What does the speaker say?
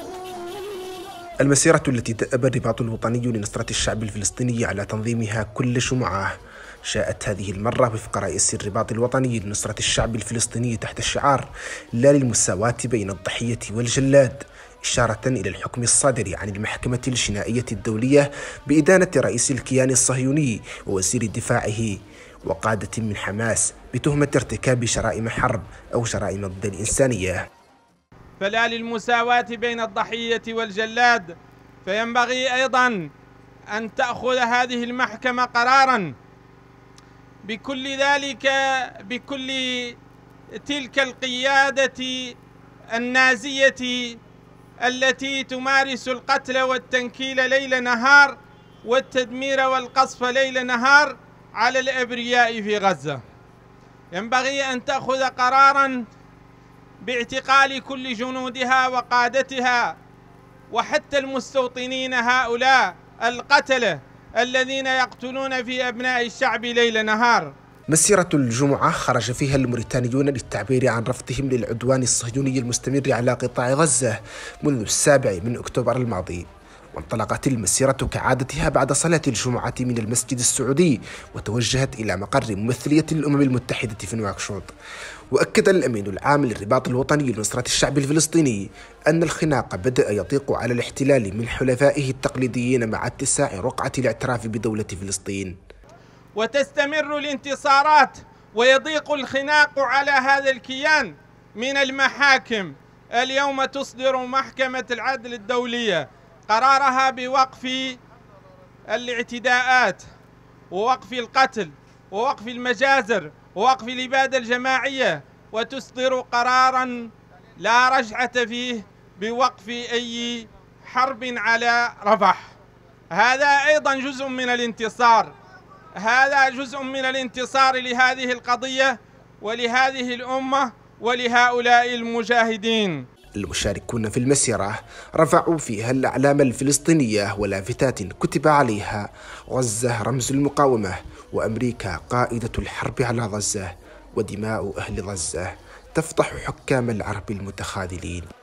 المسيرة التي دأب الرباط الوطني لنصرة الشعب الفلسطيني على تنظيمها كل جمعة جاءت هذه المرة وفق رئيس الرباط الوطني لنصرة الشعب الفلسطيني تحت الشعار لا للمساواة بين الضحية والجلاد، إشارة إلى الحكم الصادر عن المحكمة الجنائية الدولية بإدانة رئيس الكيان الصهيوني ووزير دفاعه وقادة من حماس بتهمة ارتكاب جرائم حرب أو جرائم ضد الإنسانية. فلا للمساواة بين الضحية والجلاد، فينبغي أيضا أن تأخذ هذه المحكمة قراراً بكل تلك القيادة النازية التي تمارس القتل والتنكيل ليل نهار والتدمير والقصف ليل نهار على الأبرياء في غزة. ينبغي أن تأخذ قراراً باعتقال كل جنودها وقادتها وحتى المستوطنين هؤلاء القتلة الذين يقتلون في أبناء الشعب ليل نهار. مسيرة الجمعة خرج فيها الموريتانيون للتعبير عن رفضهم للعدوان الصهيوني المستمر على قطاع غزة منذ 7 أكتوبر الماضي. وانطلقت المسيرة كعادتها بعد صلاة الجمعة من المسجد السعودي وتوجهت إلى مقر ممثلية الأمم المتحدة في نواكشوط. وأكد الأمين العام للرباط الوطني لنصرة الشعب الفلسطيني أن الخناق بدأ يضيق على الاحتلال من حلفائه التقليديين مع اتساع رقعة الاعتراف بدولة فلسطين. وتستمر الانتصارات ويضيق الخناق على هذا الكيان من المحاكم. اليوم تصدر محكمة العدل الدولية قرارها بوقف الاعتداءات ووقف القتل ووقف المجازر ووقف الإبادة الجماعية، وتصدر قراراً لا رجعة فيه بوقف أي حرب على رفح. هذا أيضاً جزء من الانتصار، هذا جزء من الانتصار لهذه القضية ولهذه الأمة ولهؤلاء المجاهدين. المشاركون في المسيرة رفعوا فيها الأعلام الفلسطينية ولافتات كتب عليها غزة رمز المقاومة، وأمريكا قائدة الحرب على غزة، ودماء أهل غزة تفضح حكام العرب المتخاذلين.